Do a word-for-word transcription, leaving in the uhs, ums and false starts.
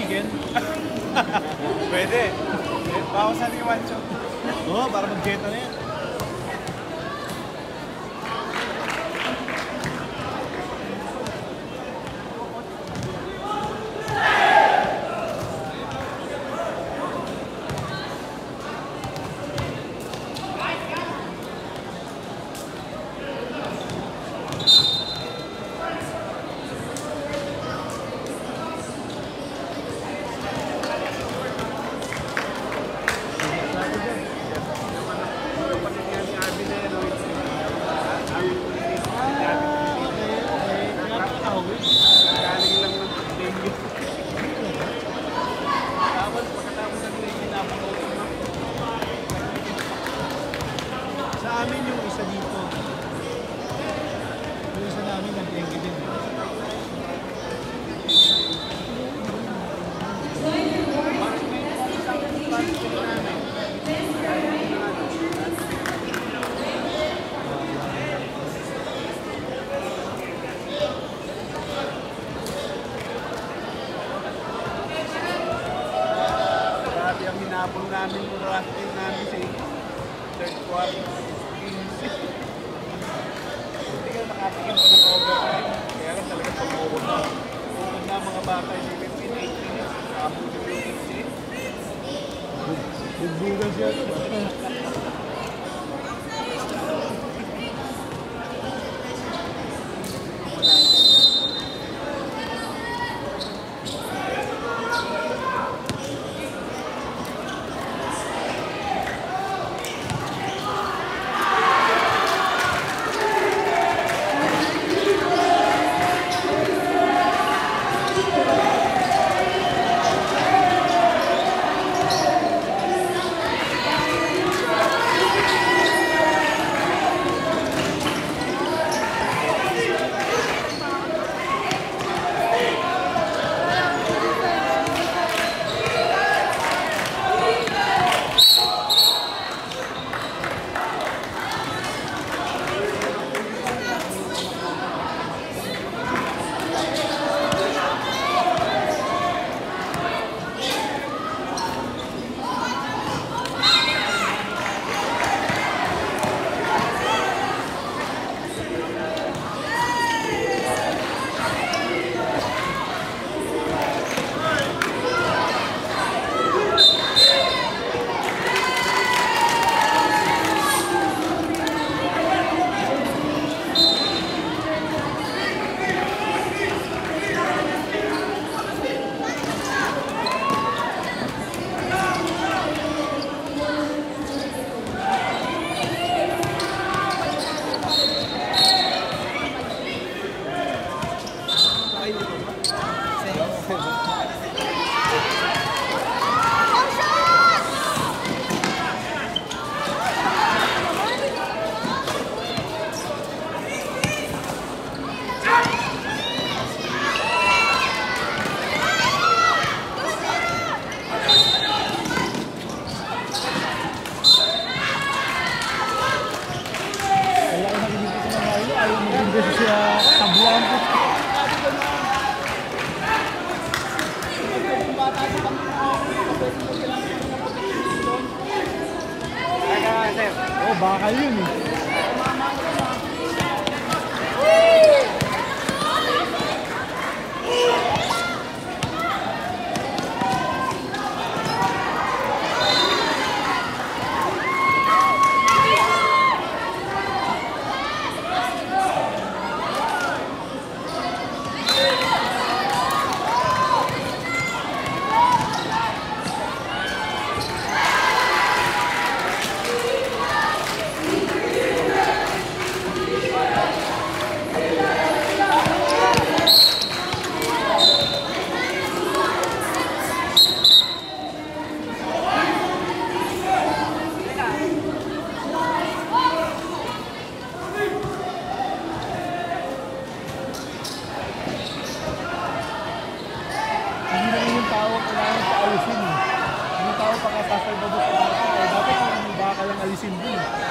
chicken? Pwede. Bawasan yung wancho. Oo, para mag-jeta na yan. Hinabol namin yung ranking namin sa third quarter. Hindi ka makatikin pa ng overtime. Kaya lang talaga pag-uod na. Uod na mga bata yung fifteen eight minutes. Nakabul yung fifteen. Bugbugan siya. Oh, bakal yun eh. Alisin eh. Hindi tao pakasasal ba doon sa bata. Eh, dapat kung bakal ang alisin doon.